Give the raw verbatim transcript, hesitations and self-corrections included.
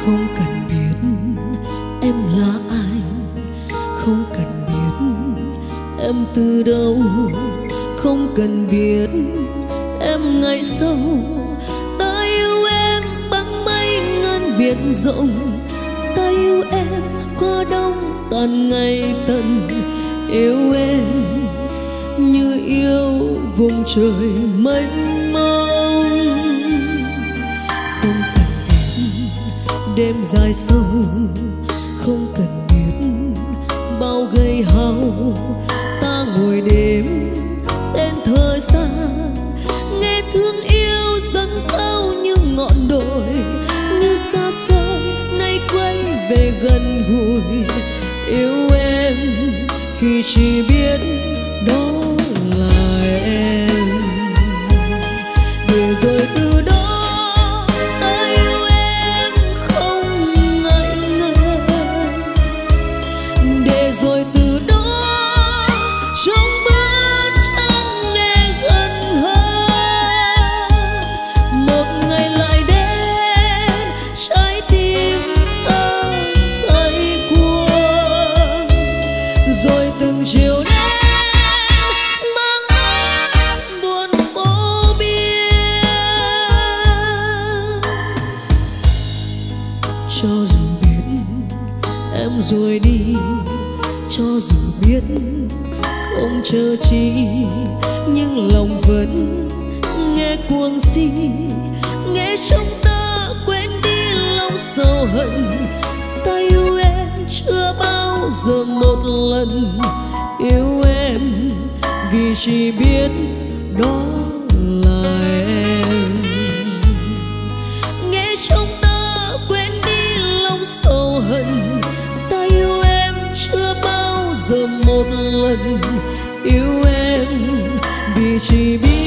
Không cần biết em là ai, không cần biết em từ đâu, không cần biết em ngày sau. Ta yêu em bằng mây ngàn biển rộng, ta yêu em qua đông tàn ngày tận, yêu em như yêu vùng trời mênh mông. Không cần biết đêm dài sâu, không cần biết bao gây hao, ta ngồi đêm tên thời gian, nghe thương yêu dâng cao như ngọn đồi, như xa xôi nay quay về gần gũi. Yêu em khi chỉ biết đó là em, để rồi từ đó ta yêu em không ngại ngần, để rồi từ đó trong bước chân nghe gần hơn. Một ngày lại đến trái tim ta say cuồng, rồi từng chiều cho dù biết em rồi đi, cho dù biết không chờ chi, nhưng lòng vẫn nghe cuồng si, nghe trong ta quên đi lòng sầu hận. Ta yêu em chưa bao giờ một lần, yêu em vì chỉ biết đó là em. Nghe trong sâu hận, ta yêu em chưa bao giờ một lần, yêu em vì chỉ biết